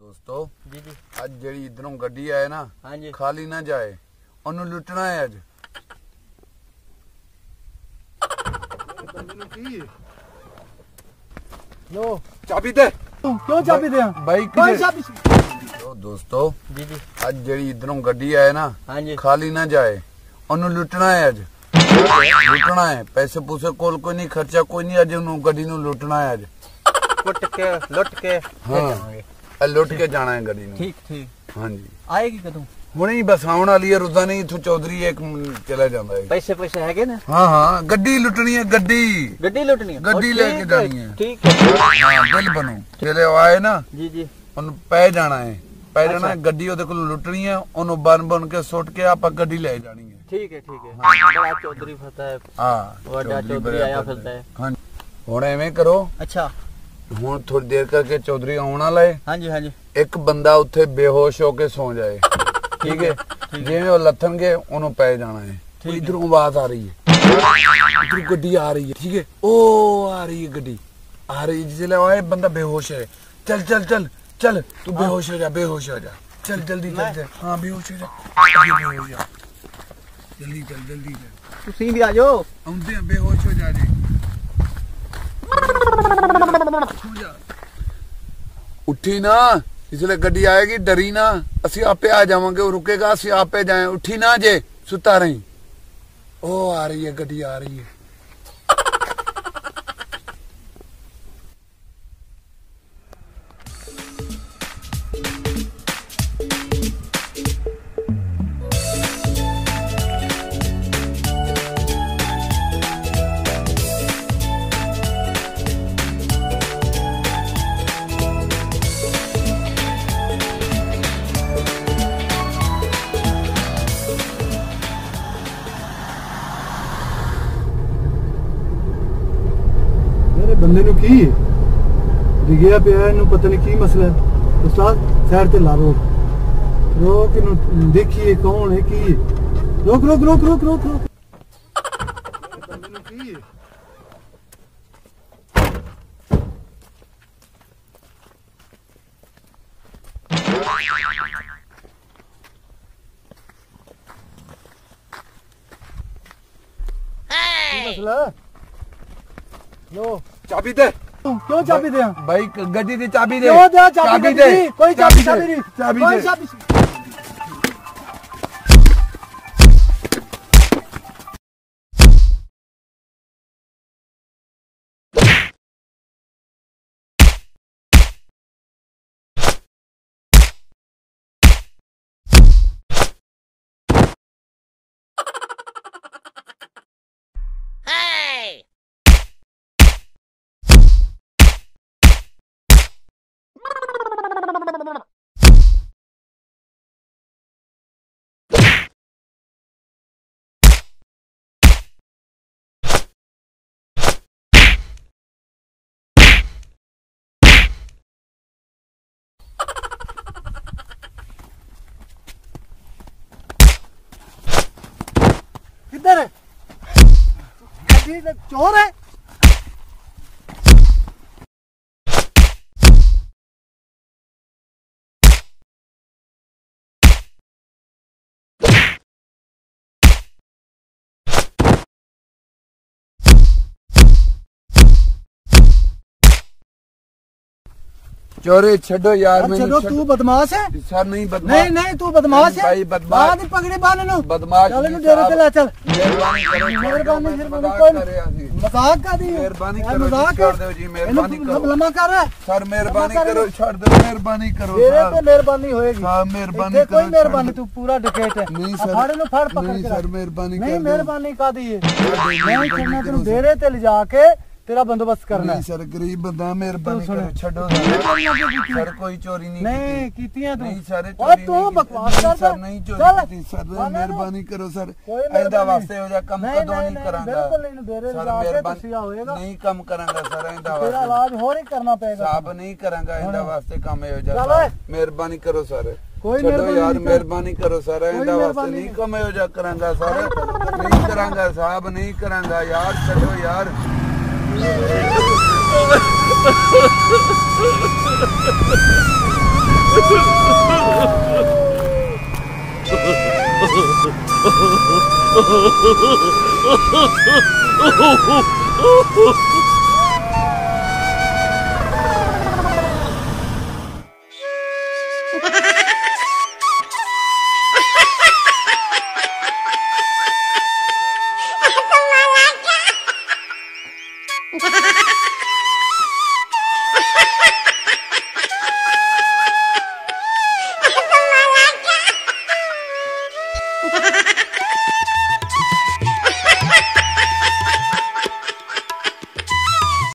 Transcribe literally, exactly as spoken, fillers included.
दोस्तों जी जी आज जेड़ी इधरों गड्डी आए ना हाँ जी खाली ना जाए ओनू लुटना है अज लो चाबी दे क्यों चाबी दे भाई कौन चाबी तो दोस्तों जी जी आज जेड़ी इधरों गड्डी आए ना हाँ जी खाली ना जाए ओनू लुटना है अज लुटना है पैसे पूसे कोल कोई नहीं खर्चा कोई नहीं अज ओनू गड्डी नू लुटना है अज कुट के लुट के हाँ लुट के जाना है गड्डी नू ठीक ठीक हाँ जी आएगी कदों हुणे ही बस आउण वाली है रुदा नहीं इथों चौधरी एक चला जांदा है पैसे पैसे हैगे ना हाँ हाँ गड्डी लुटनी है गड्डी गड्डी लुटनी है गड्डी लेके जानी है ठीक है हाँ बिल बनो जेले आए ना जी जी ओनू पै जाना है पै जाना है गड्डी ओदे कोल लुटनी है ओनू बन बन के सुट के आप गड्डी ले जानी है ठीक है ठीक है बड़ा चौधरी फता है हां बड़ा चौधरी आया फिरता है हां हुण एवें करो अच्छा हुण थोड़ी देर करके चौधरी आउण वाला है हां जी हां जी एक बंदा उत्थे बेहोश होके सो जाए ठीक है जिवें वो लथणगे ओनू पै जाना है इधरों आवाज आ रही है इधर गड्डी आ रही है ठीक है ओ आ रही है गड्डी आ रही है जिसले आए बंदा बेहोश है चल चल चल चल तू बेहोश हो जा बेहोश हो जा चल जल्दी चल चल हां बेहोश हो जा बेहोश हो जा जल्दी चल जल्दी चल तुसी भी आ जाओ आउंदे हैं बेहोश हो जा जी हो जा उठी ना इसलिए गड्डी आएगी डरी ना असि आपे आ जावांगे वो रुकेगा असि आपे जाए उठी ना जे सुता रही ओ आ रही है गड्डी आ रही है बंदे नु की डिगया पिया नु पता नहीं की मसला है उस्ताद साइड ते ला रोक रोक नु देखिए कौन है की रोक रोक रोक रोक रोक रोक बंदे नु की मसला लो चाबी दे क्यों चाबी दे भाई गड्डी दी चाबी दे क्यों दे चाबी दे कोई चाबी चाबी नहीं चाबी कोई दे चाबी किधर है चोर है चोरे छड़ो यार मैं छड़ो तू बदमाश है सर नहीं बदमाश नहीं नहीं तू बदमाश है भाई बदमाश बांध पगड़ी बांध लो बदमाश चल नु डेरे पे ला चल मेहरबानी करो मेहरबानी मेहरबानी कोई मजाक का दी मेहरबानी करो मजाक छोड़ दो जी मेहरबानी करो लम्मा कर सर मेहरबानी करो छोड़ दो मेहरबानी करो डेरे पे मेहरबानी होएगी हां मेहरबानी करो कोई मेहरबानी तू पूरा डकैत है नहीं सर फाड़ नु फाड़ पकड़ नहीं के सर मेहरबानी नहीं मेहरबानी का दी है नहीं करना तेनु डेरे ते ले जाके तेरा बंदोबस्त करना है सर गरीब बंदा मेहरबानी करो छड़ो सर कोई चोरी नहीं नहीं कीतियां तू नहीं सर और तू बकवास कर सर नहीं चोरी की सर मेहरबानी करो सर ऐदा वास्ते हो जा कम कदों नहीं करांगा बिल्कुल नहीं डेरे ले जाके तसिया होएगा नहीं कम करांगा सर ऐदा वास्ते तेरा इलाज और ही करना पड़ेगा साहब नहीं करांगा ऐदा वास्ते काम हो जा मेहरबानी करो सर कोई यार मेहरबानी करो सर ऐदा वास्ते नहीं कम हो जा करांगा सर नहीं करांगा साहब नहीं करांगा यार चलो यार Oh, Oh,